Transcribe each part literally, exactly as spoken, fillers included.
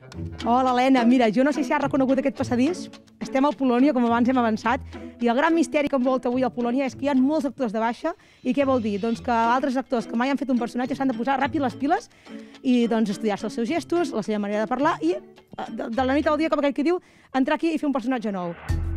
Hola, Helena. Mira, jo no sé si has reconegut aquest passadís. Estem al Polònia, com abans hem avançat, i el gran misteri que envolta avui al Polònia és que hi ha molts actors de baixa. I què vol dir? Doncs que altres actors que mai han fet un personatge s'han de posar ràpid les piles i doncs, estudiar-se els seus gestos, la seva manera de parlar i de, de la nit al dia, com aquell que diu, entrar aquí i fer un personatge nou.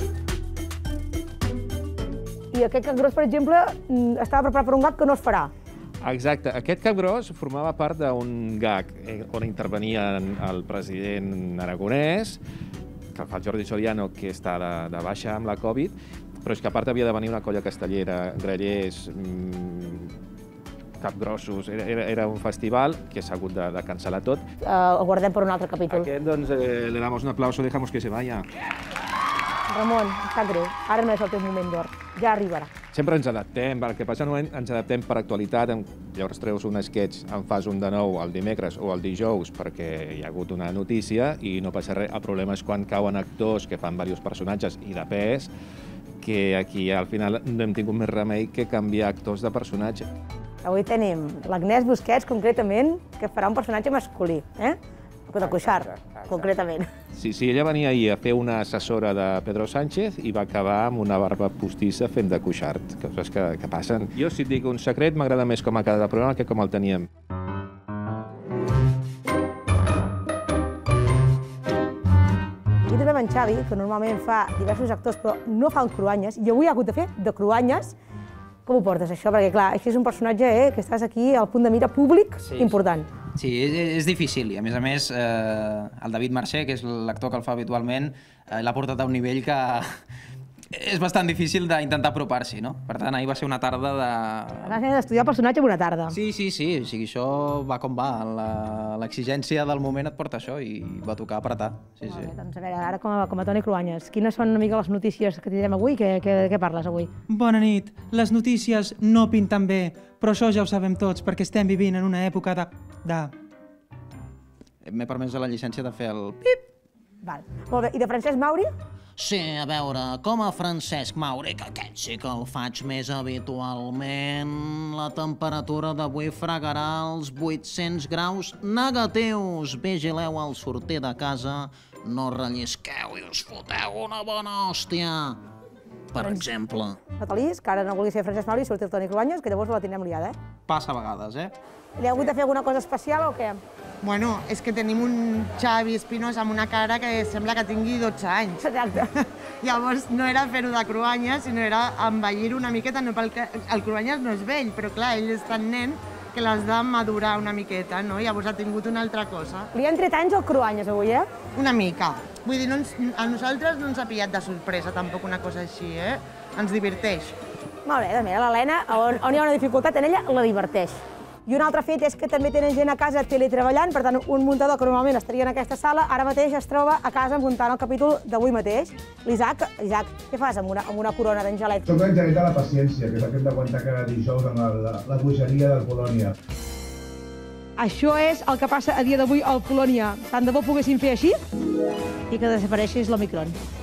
I aquest Cap Gros, per exemple, estava preparat per un gag que no es farà. Exacte. Aquest Cap Gros formava part d'un gag on intervenia el president aragonès, que el fa el Jordi Soriano, que està de, de baixa amb la Covid, però és que a part havia de venir una colla castellera, grallers, mmm, capgrossos, era, era, era un festival que s'ha hagut de, de cancel·lar tot. Uh, el guardem per un altre capítol. Aquest, doncs, eh, le damos un aplauso, dejamos que se vaya. Ramon, em sap greu, ara no és el teu moment d'or, ja arribarà. Sempre ens adaptem, el que passa no ens adaptem per actualitat, llavors treus un sketch, en fas un de nou el dimecres o el dijous perquè hi ha hagut una notícia i no passa res. El problema és quan cauen actors que fan diversos personatges i de pes, que aquí al final no hem tingut més remei que canviar actors de personatge. Avui tenim l'Agnès Busquets, concretament, que farà un personatge masculí, eh? De Cuixart, concretament. Sí, sí, ella venia ahir a fer una assessora de Pedro Sánchez i va acabar amb una barba postissa fent de Cuixart, coses que, que passen. Jo, si et dic un secret, m'agrada més com ha quedat el programa que com el teníem. Aquí trobem en Xavi, que normalment fa diversos actors, però no fa el Cruanyes, i avui ha hagut de fer de Cruanyes. Com ho portes, això? Perquè, clar, és un personatge eh, que estàs aquí al punt de mira públic sí, important. Sí, és, és difícil, i a més a més, eh, el David Mercè, que és l'actor que el fa habitualment, eh, l'ha portat a un nivell que és bastant difícil d'intentar apropar-s'hi, no? Per tant, ahir va ser una tarda de... Vas d'estudiar el personatge en una tarda. Sí, sí, sí, o sigui, això va com va, l'exigència del moment et porta això i va tocar apretar. Sí, sí. Bé, doncs a veure, ara com a, com a Toni Cruanyes, quines són una mica les notícies que tindrem avui? Què, què, què parles avui? Bona nit. Les notícies no pinten bé, però això ja ho sabem tots, perquè estem vivint en una època de... de... M'he permès la llicència de fer el pip. Val. Molt bé, i de Francesc Mauri? Sí, a veure, com a Francesc Mauri, que aquest sí que el faig més habitualment, la temperatura d'avui fregarà els vuit-cents graus negatius. Vigileu al sortir de casa, no rellisqueu i us foteu una bona hòstia. Per exemple. Natalís, que ara no vulgui ser Francesc Mauri, sortir el Toni Cruanyes, que llavors la tindrem liada, eh? Passa a vegades, eh? Li ha hagut de fer alguna cosa especial o què? Bueno, és que tenim un Xavi Espinós amb una cara que sembla que tingui dotze anys. Exacte. Llavors no era fer-ho de Cruanyes, sinó era envellir-ho una miqueta. No perquè el Cruanyes no és vell, però clar, ell és tan nen que l'has de madurar una miqueta, no? Llavors ha tingut una altra cosa. Li han tret anys al Cruanyes avui, eh? Una mica. Vull dir, no ens, a nosaltres no ens ha pillat de sorpresa tampoc una cosa així, eh? Ens diverteix. Molt bé, mira, l'Helena, on, on hi ha una dificultat, en ella la diverteix. I un altre fet és que també tenen gent a casa teletreballant, per tant, un muntador que normalment estaria en aquesta sala, ara mateix es troba a casa muntant el capítol d'avui mateix. L'Isaac, Isaac, què fas amb una, amb una corona d'Angelet? Soc l'Angelet de la paciència, que és el que hem d'aguantar cada dijous amb la, la bogeria del Polònia. Això és el que passa a dia d'avui al Polònia. Tant de bo poguéssim fer així i que desapareixis l'Omicron.